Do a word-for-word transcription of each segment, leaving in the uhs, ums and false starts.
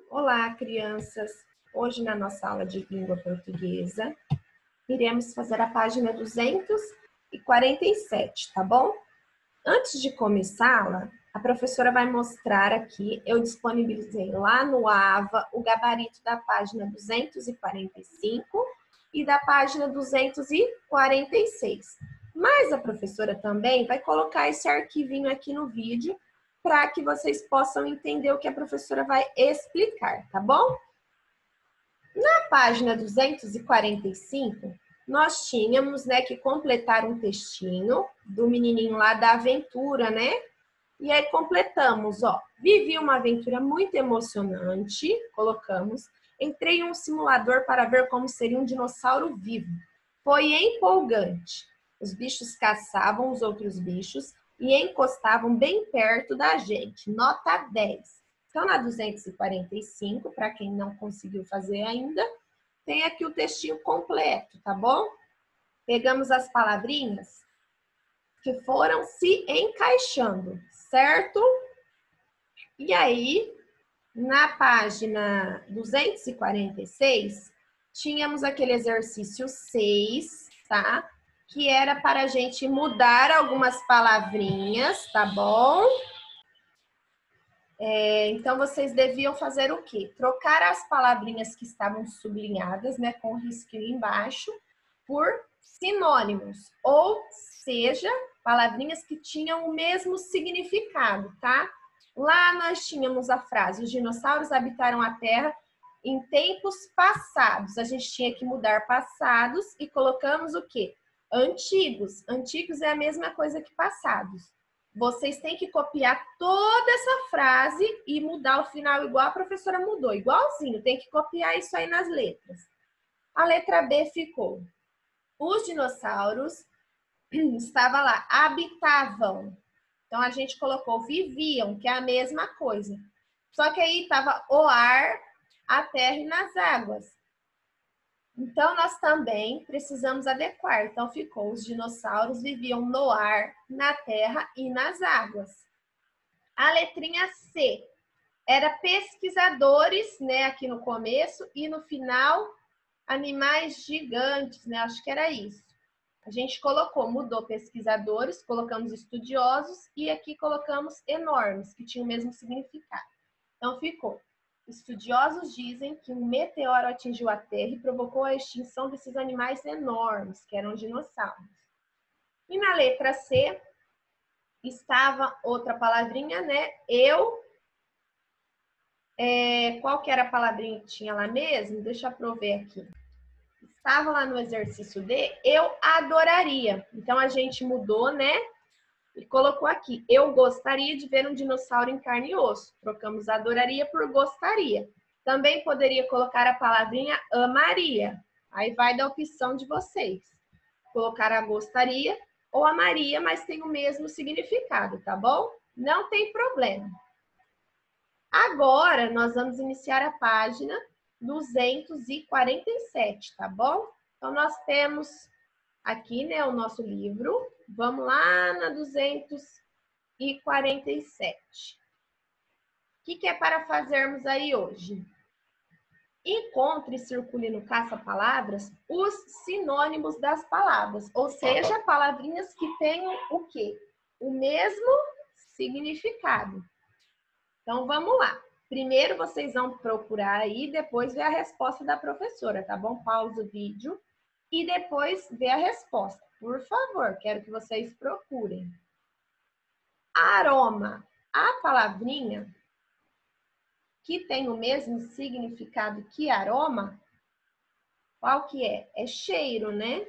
Olá, crianças! Hoje, na nossa aula de língua portuguesa, iremos fazer a página duzentos e quarenta e sete, tá bom? Antes de começá-la, a professora vai mostrar aqui, eu disponibilizei lá no AVA o gabarito da página duzentos e quarenta e cinco e da página duzentos e quarenta e seis. Mas a professora também vai colocar esse arquivinho aqui no vídeo para que vocês possam entender o que a professora vai explicar, tá bom? Na página duzentos e quarenta e cinco, nós tínhamos, né, que completar um textinho do menininho lá da aventura, né? E aí completamos, ó. Vivi uma aventura muito emocionante, colocamos. Entrei em um simulador para ver como seria um dinossauro vivo. Foi empolgante. Os bichos caçavam os outros bichos e encostavam bem perto da gente. Nota dez. Então, na duzentos e quarenta e cinco, para quem não conseguiu fazer ainda, tem aqui o textinho completo, tá bom? Pegamos as palavrinhas que foram se encaixando, certo? E aí, na página duzentos e quarenta e seis, tínhamos aquele exercício seis, tá? Que era para a gente mudar algumas palavrinhas, tá bom? É, então, vocês deviam fazer o quê? Trocar as palavrinhas que estavam sublinhadas, né, com risquinho embaixo, por sinônimos, ou seja, palavrinhas que tinham o mesmo significado, tá? Lá nós tínhamos a frase: os dinossauros habitaram a Terra em tempos passados. A gente tinha que mudar passados e colocamos o quê? Antigos. Antigos é a mesma coisa que passados. Vocês têm que copiar toda essa frase e mudar o final igual a professora mudou, igualzinho. Tem que copiar isso aí nas letras. A letra B ficou: os dinossauros estava lá, habitavam. Então a gente colocou viviam, que é a mesma coisa. Só que aí estava o ar, a terra e nas águas. Então nós também precisamos adequar. Então ficou: os dinossauros viviam no ar, na terra e nas águas. A letrinha C era pesquisadores, né, aqui no começo, e no final animais gigantes, né? Acho que era isso. A gente colocou, mudou pesquisadores, colocamos estudiosos e aqui colocamos enormes, que tinham o mesmo significado. Então ficou: estudiosos dizem que um meteoro atingiu a Terra e provocou a extinção desses animais enormes, que eram dinossauros. E na letra C estava outra palavrinha, né? Eu. É, qual que era a palavrinha que tinha lá mesmo? Deixa eu prover aqui. Estava lá no exercício D, eu adoraria. Então, a gente mudou, né? E colocou aqui: eu gostaria de ver um dinossauro em carne e osso. Trocamos adoraria por gostaria. Também poderia colocar a palavrinha amaria. Aí vai da opção de vocês. Colocar a gostaria ou amaria, mas tem o mesmo significado, tá bom? Não tem problema. Agora, nós vamos iniciar a página duzentos e quarenta e sete, tá bom? Então, nós temos aqui, né, o nosso livro. Vamos lá na duzentos e quarenta e sete. O que, que é para fazermos aí hoje? Encontre e circule no caça-palavras os sinônimos das palavras, ou seja, palavrinhas que tenham o quê? O mesmo significado. Então, vamos lá. Primeiro, vocês vão procurar aí, depois ver a resposta da professora, tá bom? Pausa o vídeo e depois ver a resposta. Por favor, quero que vocês procurem. Aroma. A palavrinha que tem o mesmo significado que aroma, qual que é? É cheiro, né?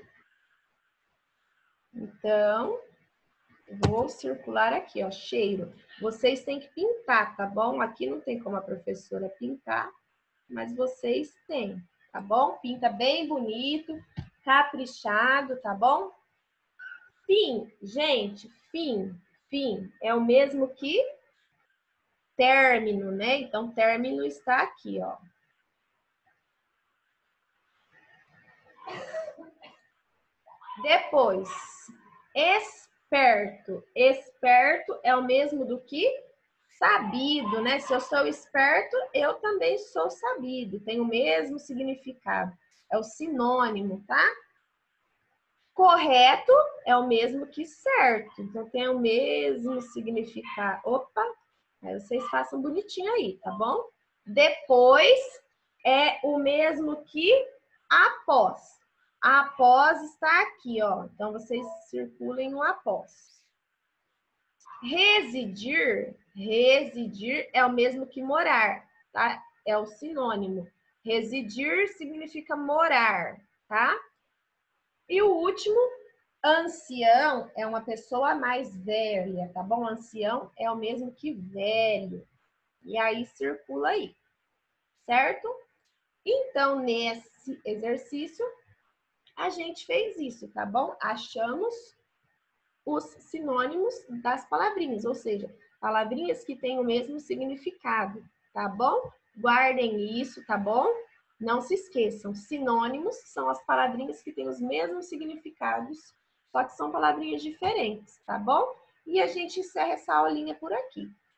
Então, vou circular aqui, ó, cheiro. Vocês têm que pintar, tá bom? Aqui não tem como a professora pintar, mas vocês têm, tá bom? Pinta bem bonito, caprichado, tá bom? Fim, gente, fim, fim é o mesmo que término, né? Então, término está aqui, ó. Depois, esperto. Esperto é o mesmo do que Sabido, né? Se eu sou esperto, eu também sou sabido. Tem o mesmo significado. É o sinônimo, tá? Correto é o mesmo que certo. Então, tem o mesmo significado. Opa! Aí vocês façam bonitinho aí, tá bom? Depois é o mesmo que após. Após está aqui, ó. Então, vocês circulem no após. Residir, residir é o mesmo que morar, tá? É o sinônimo. Residir significa morar, tá? E o último, ancião, é uma pessoa mais velha, tá bom? Ancião é o mesmo que velho. E aí circula aí, certo? Então, nesse exercício, a gente fez isso, tá bom? Achamos os sinônimos das palavrinhas, ou seja, palavrinhas que têm o mesmo significado, tá bom? Guardem isso, tá bom? Não se esqueçam, sinônimos são as palavrinhas que têm os mesmos significados, só que são palavrinhas diferentes, tá bom? E a gente encerra essa aulinha por aqui.